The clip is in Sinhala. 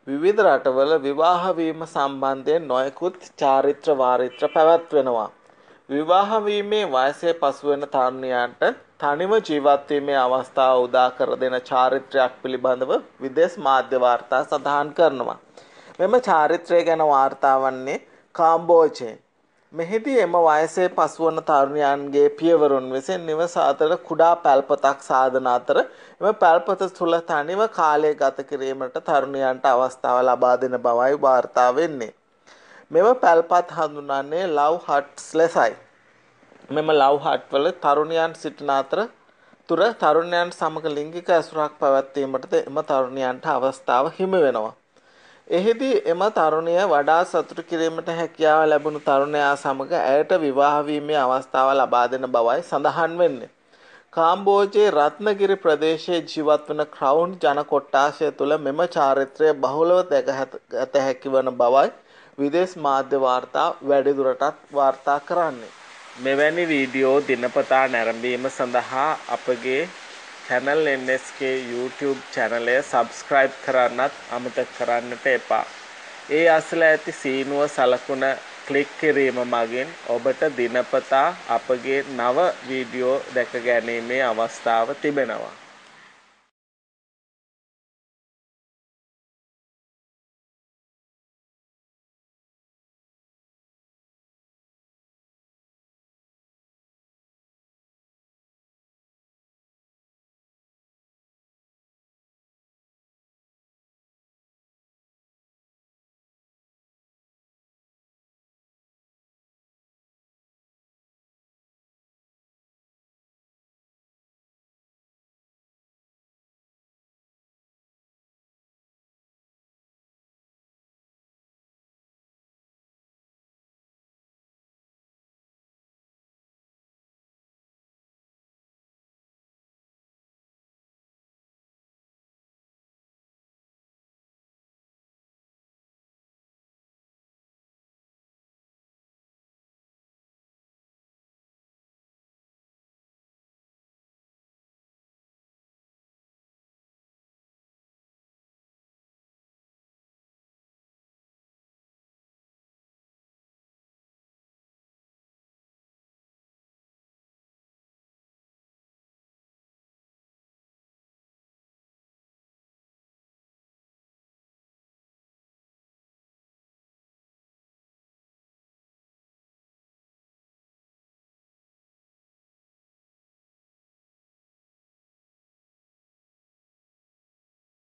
විවිධ රටවල විවාහ වීම සම්බන්ධයෙන් නොයෙකුත් චාරිත්‍ර වාරිත්‍ර පැවැත්වෙනවා. විවාහ වීමේ වයසේ පසු වෙන තරුණියන්ට තනිව ජීවත් වීමේ අවස්ථාව උදා කර දෙන චාරිත්‍රයක් පිළිබඳව විදේශ මාධ්‍ය වාර්තා සඳහන් කරනවා. මෙම චාරිත්‍රය ගැන වාර්තා වන්නේ කාම්බෝජයෙන්. මෙහිදී එම වයසේ පසුවන තරුණයන්ගේ පියවරුන් විසින් නිවස අතර කුඩා පැල්පතක් සාදන අතර එම පැල්පත තුළ තනිව කාලය ගත කිරීමට තරුණයන්ට අවස්ථාව ලබා දෙන බවයි වාර්තා වෙන්නේ. මෙම පැල්පත් හඳුන්වන්නේ ලව් හට්ස් ලෙසයි. මෙම ලව් හට් වල තරුණයන් සිටින අතර තරුණයන් සමග ලිංගික ඇසුරක් පැවැත්වීමටද එම තරුණයන්ට අවස්ථාව හිමි වෙනවා. එහිදී එම තරුණිය වඩා සතුටු කිරීමට හැකියාව ලැබුණු තරුණයා සමග ඇයට විවාහ වීමේ අවස්ථාව ලබා දෙන බවයි සඳහන් වෙන්නේ. කාම්බෝජයේ රත්නගිරි ප්‍රදේශයේ ජීවත් වන ක්‍රවුන් ජන කොට්ටාශය තුළ මෙම චාරිත්‍රය බහුලව දැක හැකි වන බවයි විදේශ මාධ්‍ය වාර්තා වැඩිදුරටත් වාර්තා කරන්නේ. මෙවැනි වීඩියෝ දිනපතා නැරඹීම සඳහා අපගේ channel NSK YouTube channelය subscribe කරන්නත් අමතක කරන්නට එපා. ඒ අසල ඇති සීනුව සලකුණ ක්ලික් කිරීම මගින් ඔබට දිනපතා අපගේ නව වීඩියෝ දැක ගැනීමේ අවස්ථාව තිබෙනවා.